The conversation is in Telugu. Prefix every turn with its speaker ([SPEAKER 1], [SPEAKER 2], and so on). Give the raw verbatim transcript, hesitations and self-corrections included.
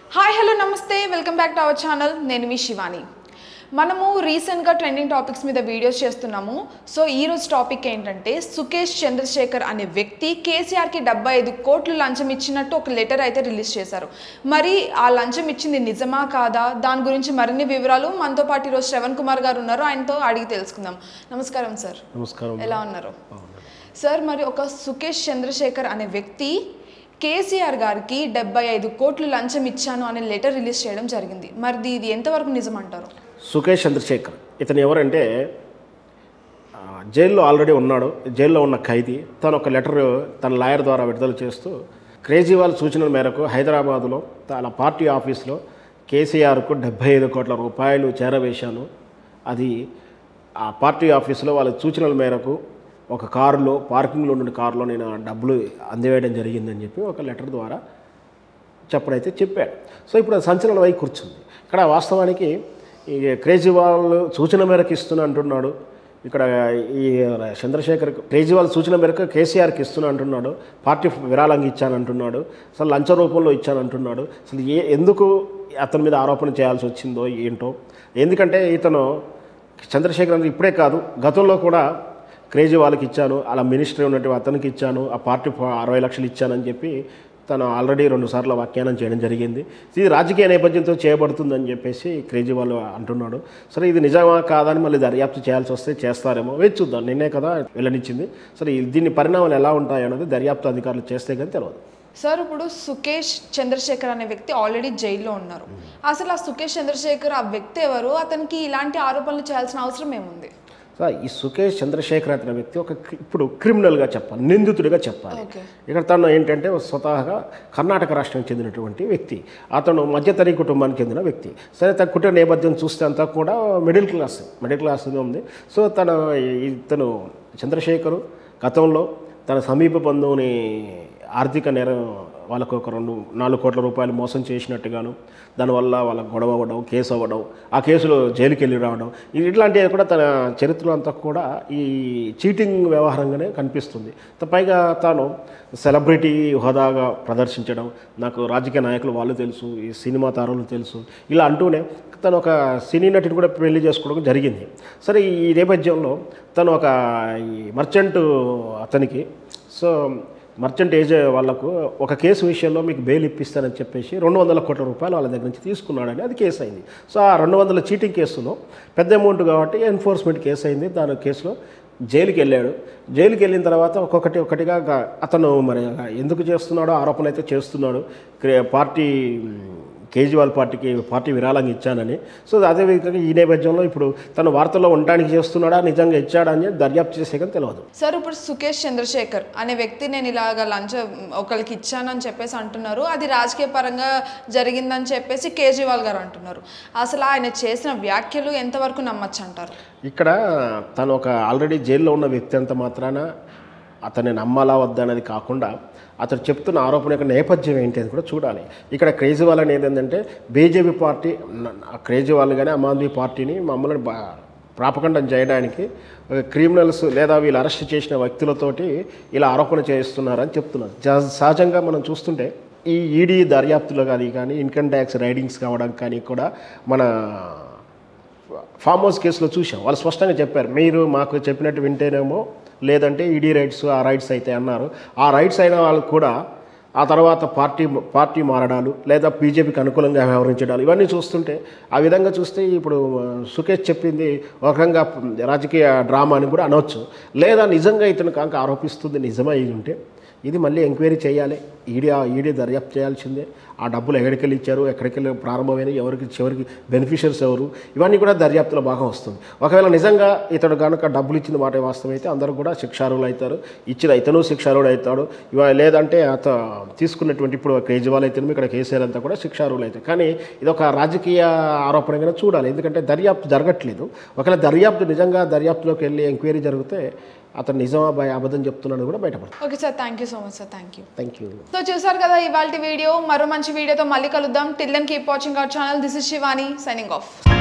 [SPEAKER 1] హాయ్ హలో నమస్తే welcome back to our channel. నేను మీ శివాని. మనము రీసెంట్గా ట్రెండింగ్ టాపిక్స్ మీద వీడియోస్ చేస్తున్నాము. సో ఈరోజు టాపిక్ ఏంటంటే సుకేష్ చంద్రశేఖర్ అనే వ్యక్తి కేసీఆర్కి డెబ్బై ఐదు కోట్లు లంచం ఇచ్చినట్టు ఒక లెటర్ అయితే రిలీజ్ చేశారు. మరి ఆ లంచం ఇచ్చింది నిజమా కాదా, దాని గురించి మరిన్ని వివరాలు మనతో పాటు ఈరోజు శ్రవణ్ కుమార్ గారు ఉన్నారు, ఆయనతో అడిగి తెలుసుకుందాం. నమస్కారం సార్.
[SPEAKER 2] నమస్కారం.
[SPEAKER 1] ఎలా ఉన్నారు సార్? మరి ఒక సుకేష్ చంద్రశేఖర్ అనే వ్యక్తి కేసీఆర్ గారికి డెబ్బై ఐదు కోట్లు లంచం ఇచ్చాను అనే లెటర్ రిలీజ్ చేయడం జరిగింది. మరి ఇది ఎంతవరకు నిజం అంటారు?
[SPEAKER 2] సుకేష్ చంద్రశేఖర్ ఇతను ఎవరంటే జైల్లో ఆల్రెడీ ఉన్నాడు. జైల్లో ఉన్న ఖైదీ తను ఒక లెటర్ తన లాయర్ ద్వారా విడుదల చేస్తూ కేజ్రీవాల్ సూచనల మేరకు హైదరాబాదులో తన పార్టీ ఆఫీస్లో కేసీఆర్కు డెబ్బై ఐదు కోట్ల రూపాయలు చేరవేశాను. అది ఆ పార్టీ ఆఫీసులో వాళ్ళ సూచనల మేరకు ఒక కారులో పార్కింగ్లో ఉన్న కారులో నేను డబ్బులు అందివేయడం జరిగిందని చెప్పి ఒక లెటర్ ద్వారా చెప్పడైతే చెప్పాడు. సో ఇప్పుడు సంచలనం అయి కూర్చుంది. ఇక్కడ వాస్తవానికి ఈ కేజ్రీవాల్ సూచన మేరకు ఇస్తున్నా అంటున్నాడు. ఇక్కడ ఈ చంద్రశేఖర్ కేజ్రీవాల్ సూచన మేరకు కేసీఆర్కి ఇస్తున్నా అంటున్నాడు. పార్టీ విరాళంగా ఇచ్చానంటున్నాడు. అసలు లంచ రూపంలో ఇచ్చానంటున్నాడు. అసలు ఏ ఎందుకు అతని మీద ఆరోపణ చేయాల్సి వచ్చిందో ఏంటో. ఎందుకంటే ఇతను చంద్రశేఖర్ ఇప్పుడే కాదు, గతంలో కూడా కేజ్రీవాల్కి ఇచ్చాను, అలా మినిస్టర్ ఉన్నట్టు అతనికి ఇచ్చాను, ఆ పార్టీ అరవై లక్షలు ఇచ్చానని చెప్పి తను ఆల్రెడీ రెండుసార్లు వ్యాఖ్యానం చేయడం జరిగింది. ఇది రాజకీయ నేపథ్యంతో చేయబడుతుందని చెప్పేసి కేజ్రీవాల్ అంటున్నాడు. సరే ఇది నిజమా కాదని మళ్ళీ దర్యాప్తు చేయాల్సి వస్తే చేస్తారేమో, వేచి చూద్దాం. నిన్నే కదా వెల్లడించింది. సరే దీని పరిణామాలు ఎలా ఉంటాయన్నది దర్యాప్తు అధికారులు చేస్తే కానీ తెలియదు.
[SPEAKER 1] సార్ ఇప్పుడు సుకేష్ చంద్రశేఖర్ అనే వ్యక్తి ఆల్రెడీ జైల్లో ఉన్నారు. అసలు ఆ సుకేష్ చంద్రశేఖర్ ఆ వ్యక్తి ఎవరు? అతనికి ఇలాంటి ఆరోపణలు చేయాల్సిన అవసరం ఏముంది?
[SPEAKER 2] ఈ సుకేష్ చంద్రశేఖర్ అనే వ్యక్తి ఒక ఇప్పుడు క్రిమినల్గా చెప్పాలి, నిందితుడిగా చెప్పాలి. ఇక్కడ తను ఏంటంటే స్వతహాగా కర్ణాటక రాష్ట్రానికి చెందినటువంటి వ్యక్తి. అతను మధ్యతరగతి కుటుంబానికి చెందిన వ్యక్తి. సరే తన కుటుంబ నేపథ్యం చూస్తే అంతా కూడా మిడిల్ క్లాస్ మిడిల్ క్లాస్గా ఉంది. సో తన ఇతను చంద్రశేఖరు గతంలో తన సమీప బంధువుని ఆర్థిక నేరం వాళ్ళకు ఒక రెండు నాలుగు కోట్ల రూపాయలు మోసం చేసినట్టుగాను, దానివల్ల వాళ్ళకు గొడవ అవ్వడం, కేసు అవ్వడం, ఆ కేసులో జైలుకి వెళ్ళి రావడం, ఇట్లాంటివి కూడా తన చరిత్ర అంతా కూడా ఈ చీటింగ్ వ్యవహారంగానే కనిపిస్తుంది. పైగా తాను సెలబ్రిటీ హోదాగా ప్రదర్శించడం, నాకు రాజకీయ నాయకులు వాళ్ళు తెలుసు, ఈ సినిమా తారులు తెలుసు, ఇలా అంటూనే తను ఒక సినీ నటిని కూడా పెళ్లి చేసుకోవడం జరిగింది. సరే ఈ నేపథ్యంలో తను ఒక ఈ మర్చెంట్ అతనికి సో మర్చెంట్ ఏజ్ వాళ్ళకు ఒక కేసు విషయంలో మీకు బెయిల్ ఇప్పిస్తానని చెప్పేసి రెండు వందల కోట్ల రూపాయలు వాళ్ళ దగ్గర నుంచి తీసుకున్నాడని అది కేసు అయింది. సో ఆ రెండు వందల చీటింగ్ కేసులో పెద్ద అమౌంట్ కాబట్టి ఎన్ఫోర్స్మెంట్ కేసు అయింది. దాని కేసులో జైలుకి వెళ్ళాడు. జైలుకి వెళ్ళిన తర్వాత ఒక్కొక్కటి ఒకటిగా అతను మరి ఎందుకు చేస్తున్నాడో ఆరోపణ అయితే చేస్తున్నాడు. పార్టీ కేజ్రీవాల్ పార్టీకి పార్టీ విరాళంగా ఇచ్చానని. సో అదేవిధంగా ఈ నేపథ్యంలో ఇప్పుడు తను వార్తల్లో ఉండడానికి చేస్తున్నాడా, నిజంగా ఇచ్చాడా అని దర్యాప్తు చేసే కానీ తెలియదు.
[SPEAKER 1] సార్ ఇప్పుడు సుకేష్ చంద్రశేఖర్ అనే వ్యక్తి నేను ఇలాగ లంచం ఒకరికి ఇచ్చానని చెప్పేసి అంటున్నారు. అది రాజకీయ పరంగా జరిగిందని చెప్పేసి కేజ్రీవాల్ గారు అంటున్నారు. అసలు ఆయన చేసిన వ్యాఖ్యలు ఎంతవరకు నమ్మచ్చు అంటారు? ఇక్కడ
[SPEAKER 2] తను ఒక ఆల్రెడీ జైల్లో ఉన్న వ్యక్తి అంత మాత్రాన అతన్ని నమ్మాలా వద్దా అనేది కాకుండా అతను చెప్తున్న ఆరోపణ యొక్క నేపథ్యం ఏంటి అని కూడా చూడాలి. ఇక్కడ కేజ్రీవాల్ అనేది ఏంటంటే బీజేపీ పార్టీ కేజ్రీవాల్ కానీ ఆమ్ ఆద్మీ పార్టీని మమ్మల్ని ప్రాపకండం చేయడానికి క్రిమినల్స్ లేదా వీళ్ళు అరెస్ట్ చేసిన వ్యక్తులతోటి ఇలా ఆరోపణ చేస్తున్నారని చెప్తున్నారు. సహజంగా మనం చూస్తుంటే ఈ ఈడీ దర్యాప్తులో కానీ కానీ ఇన్కమ్ ట్యాక్స్ రైడింగ్స్ కావడం కానీ కూడా మన ఫామ్ హౌస్ కేసులో చూసాం. వాళ్ళు స్పష్టంగా చెప్పారు, మీరు మాకు చెప్పినట్టు వింటేనేమో, లేదంటే ఈడీ రైట్స్ ఆ రైట్స్ అయితే అన్నారు. ఆ రైట్స్ అయిన వాళ్ళు కూడా ఆ తర్వాత పార్టీ పార్టీ మారడాలు లేదా బీజేపీకి అనుకూలంగా వ్యవహరించడాలు ఇవన్నీ చూస్తుంటే ఆ విధంగా చూస్తే ఇప్పుడు సుకేష్ చెప్పింది ఒక రకంగా రాజకీయ డ్రామా అని కూడా అనవచ్చు. లేదా నిజంగా ఇతను కాక ఆరోపిస్తుంది నిజమై ఉంటే ఇది మళ్ళీ ఎంక్వైరీ చేయాలి. ఈడీ ఈడీ దర్యాప్తు చేయాల్సిందే. ఆ డబ్బులు ఎక్కడికెళ్ళి ఇచ్చారు, ఎక్కడికెళ్ళి ప్రారంభమైనవి, ఎవరికి చివరికి బెనిఫిషియర్స్ ఎవరు, ఇవన్నీ కూడా దర్యాప్తులో భాగం వస్తుంది. ఒకవేళ నిజంగా ఇతడు కనుక డబ్బులు ఇచ్చిన మాట వాస్తవం అయితే అందరూ కూడా శిక్షార్హులు అవుతారు. ఇచ్చిన ఇతను శిక్షార్హుడు అవుతాడు. ఇవ లేదంటే అత తీసుకున్నటువంటి ఇప్పుడు కేజ్రీవాల్ అయితే ఇక్కడ కేసీఆర్ అంతా కూడా శిక్షార్హులు అవుతాయి. కానీ ఇది ఒక రాజకీయ ఆరోపణగా చూడాలి. ఎందుకంటే దర్యాప్తు జరగట్లేదు. ఒకవేళ దర్యాప్తు నిజంగా దర్యాప్తులోకి వెళ్ళి ఎంక్వైరీ జరిగితే అతను నిజమా భయ అబద్ధం చెప్తున్నాడు కూడా బయటపడుతుంది.
[SPEAKER 1] Okay sir, thank you so much sir. Thank you
[SPEAKER 2] thank you
[SPEAKER 1] so చూసారు కదా ఇవాళ వీడియో. మరో మంచి వీడియోతో మళ్ళీ కలుద్దాం. Till then keep watching our channel. This is Shivani signing of.